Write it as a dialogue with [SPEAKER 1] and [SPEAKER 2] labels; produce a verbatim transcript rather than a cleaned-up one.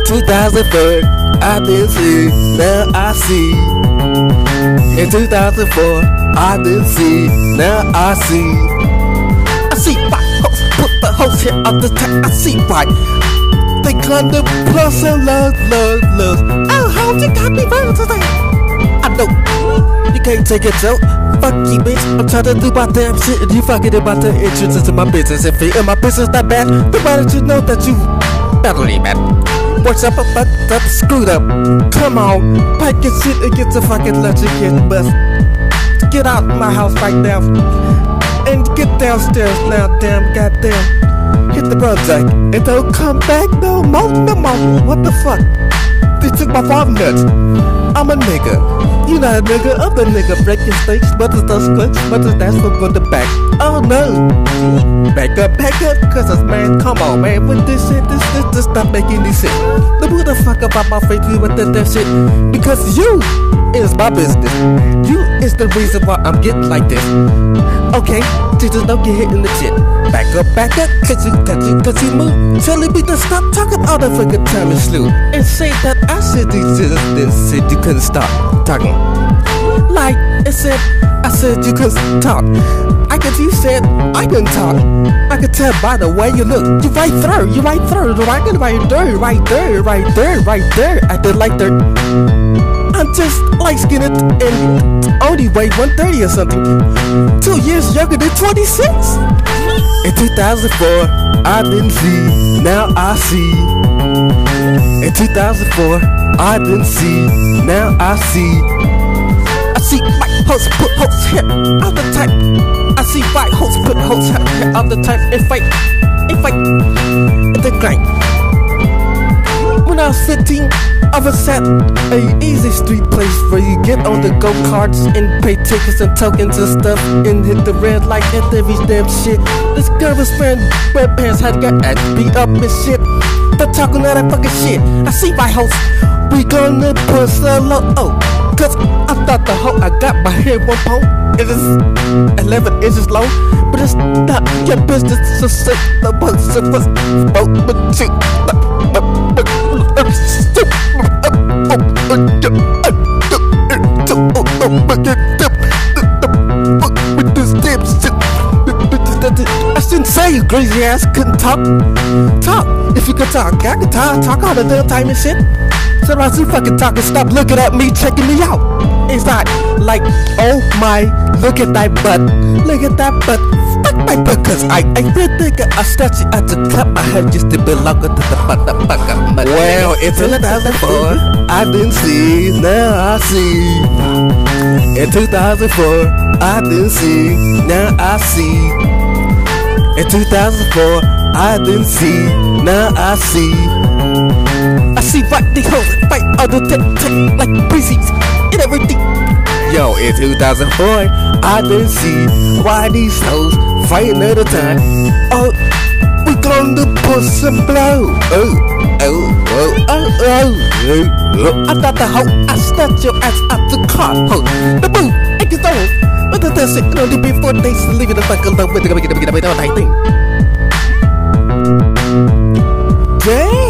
[SPEAKER 1] two thousand four, I didn't see, now I see. In two thousand four, I didn't see, now I see. I see why hoes put the hoes here on the top. I see why they climb the plus and love, love, love. Oh, hoes, you got me better today. I know you can't take a joke. Fuck you, bitch. I'm trying to do my damn shit, and you fucking about to entrance into my business. If it in my business that bad, then why don't you know that you badly bad? What's up, fucked up, screwed up? Come on, pack your shit and get the fucking lunch and get bust. Get out of my house right now and get downstairs now, damn, goddamn. Hit the project and don't come back no more, no more. What the fuck? They took my farm nuts. I'm a nigga. You not a nigga, I'm the nigga. Breaking steaks, butters, those clutch, butters, that's from on the back. Oh no. Back up, back up, cause this man, come on, man. With this shit, this, this, this, stop making this shit. The who the fuck about my face with that, that shit? Because you is my business. You is the reason why I'm getting like this. Okay, just don't get hit in the shit. Back up, back up, cause you, cause you, cause you move. Telling me to stop talking all the fucking time and slew. And say that I said these shit, then said you couldn't stop talking. Like it said, I said you couldn't talk. I could, you said I couldn't talk. I could tell by the way you look. You right there, you right there, right there, right there, right there, right there, right there. I did like that. I'm just light skinned and only weigh one thirty or something. Two years younger than twenty-six. In two thousand four, I didn't see, now I see. In two thousand four, I didn't see, now I see. I see white hoes put hoes here out the type. I see white hoes put hoes here out the type. And fight, and fight, and the grind. When I was fifteen, I was at a easy street place where you get on the go-karts and pay tickets and tokens and stuff and hit the red light at every damn shit. This girl was wearing red pants, had got ass beat up and shit. But talking all that fucking shit. I see my hoes, we gonna push a low. Oh, cause I thought the hoe I got my hair one pole. It is eleven inches long, but it's not your business to say the ones that was both but you. I shouldn't say you crazy ass couldn't talk. Talk. If you could talk, I could talk. Talk all the damn time and shit. So as you fucking talking, stop looking at me, checking me out. It's not like, oh my, look at that butt. Look at that butt. Fuck my butt, cause I, I really think a statue at the top my head just to belong to the motherfucker. Well, it's two thousand four, I didn't see, now I see. In two thousand four, I didn't see, now I see. In two thousand four, I didn't see, now I see. I see white the hoes fight on the tip, tip like breezes and everything. Yo, in two thousand four, I didn't see why these hoes fighting at a time. Oh, we gonna push some blow. Oh, oh, oh, oh, oh, oh. I thought the hoe, I snatched your ass out the car. Ho, the boo, I get on. But that's it, only before they leave it the fuck alone with the thing. Damn.